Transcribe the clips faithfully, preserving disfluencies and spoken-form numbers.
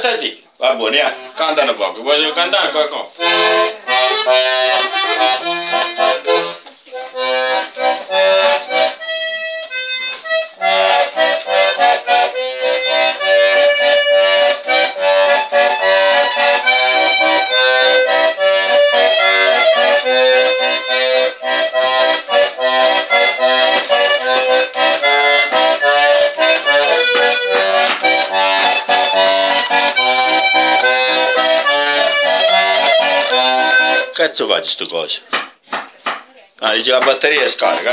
Stați, va bun, ia, canta no palco, voglio cantare qualcosa. Cazzo faccio sto coso? Ah, dice la batteria è scarica.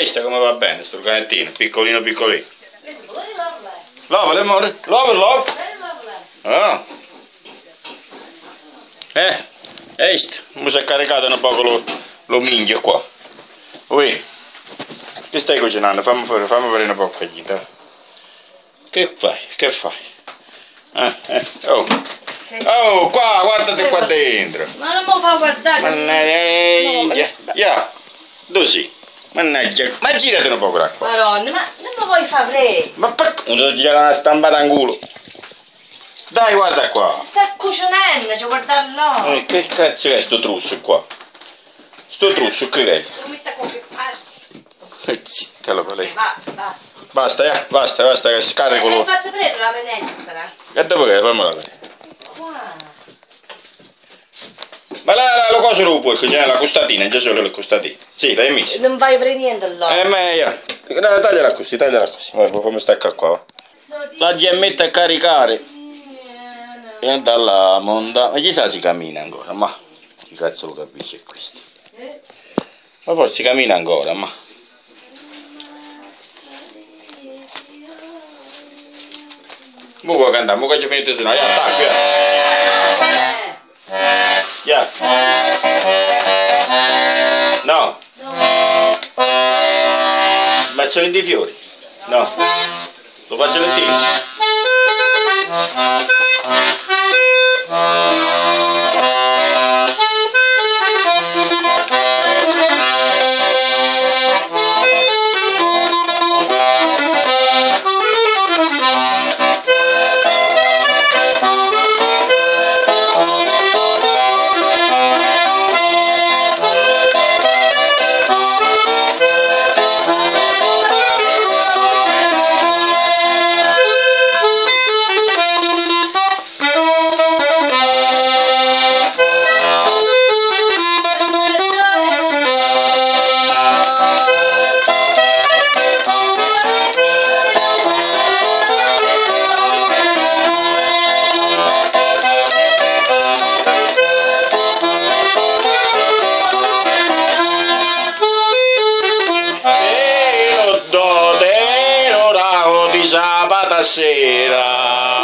visto come va bene sto canettino, piccolino piccolino. Love, amore, love, love. Ah. Eh, hai visto? Mi si è caricato un po' lo, lo minchio qua. Ui, che stai cucinando? Fammi fare, fammi fare un po' di Che fai? Che fai? Eh, eh, oh. Oh, qua, guardate qua dentro. Ma non mi fa guardare. Mannaggia. Ya, tu sì. Mannaggia, ma girate un po' qua. Madonna, ma non mi vuoi fare freddo? Ma perché? Non ti gira una stampata in culo. Dai, guarda qua. Si sta cucinando, ci guardare là. Eh, che cazzo è sto trusso qua? Sto trusso che è? Lo metta con che parte. Zitta la paletta. Basta, basta. Basta, eh, basta, basta che scarico Hai lo. fatto prendere la minestra? E dove che è? Fammela vedere. Qua. Ma la, la, la cosa lo puoi, c'è la costatina, già solo le costatine. Sì, l'hai messa. Non vai per niente là. Eh, ma io. No, tagliala così, tagliala così. Vai, fammi staccare qua. Va. Taglia e metti a caricare. E dalla monda. Ma chissà si cammina ancora, ma. Chi cazzo lo capisce questo? Ma forse si cammina ancora, ma. Mo vuoi cantare, mo che ci finite se no, ya, attacco, ya. Ya. No. Bazzoli di fiori? No. Lo faccio lentino. Sabato sera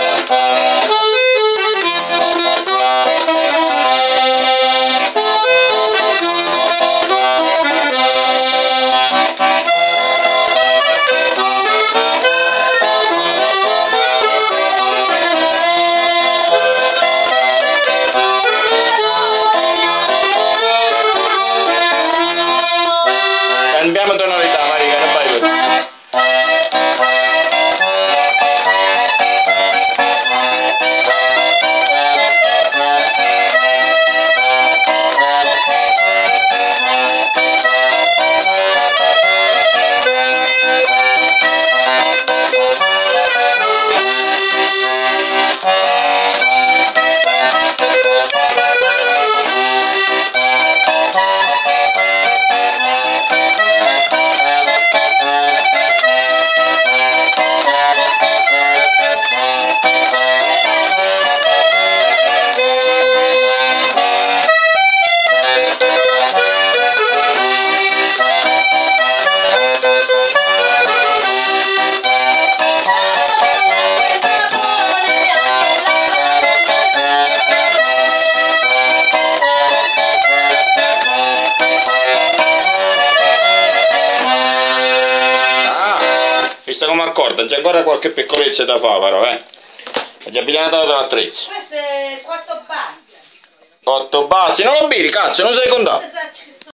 cambiamo tonalità, Maria, non fai così. Come accorda, c'è ancora qualche piccolezza da fare però, eh. È già bilanciato l'attrezzo. Questo è quattro basi. otto basi, non lo biri, cazzo, non sei contato.